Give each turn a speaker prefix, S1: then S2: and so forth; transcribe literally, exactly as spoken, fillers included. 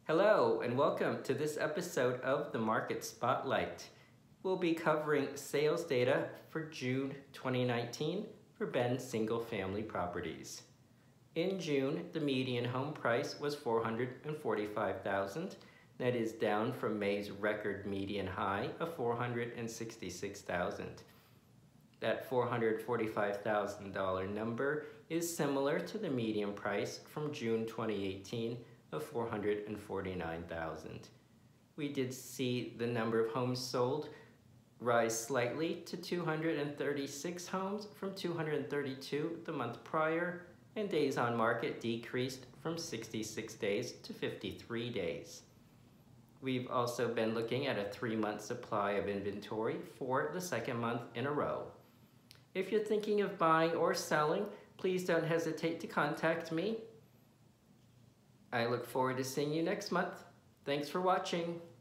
S1: Hello and welcome to this episode of the Market Spotlight. We'll be covering sales data for June twenty nineteen for Ben Single Family Properties. In June, the median home price was four hundred forty-five thousand dollars. That is down from May's record median high of four hundred sixty-six thousand dollars. That four hundred forty-five thousand dollars number is similar to the median price from June twenty eighteen of four hundred forty-nine thousand dollars. We did see the number of homes sold rise slightly to two hundred thirty-six homes from two hundred thirty-two the month prior, and days on market decreased from sixty-six days to fifty-three days. We've also been looking at a three-month supply of inventory for the second month in a row. If you're thinking of buying or selling, please don't hesitate to contact me. I look forward to seeing you next month. Thanks for watching.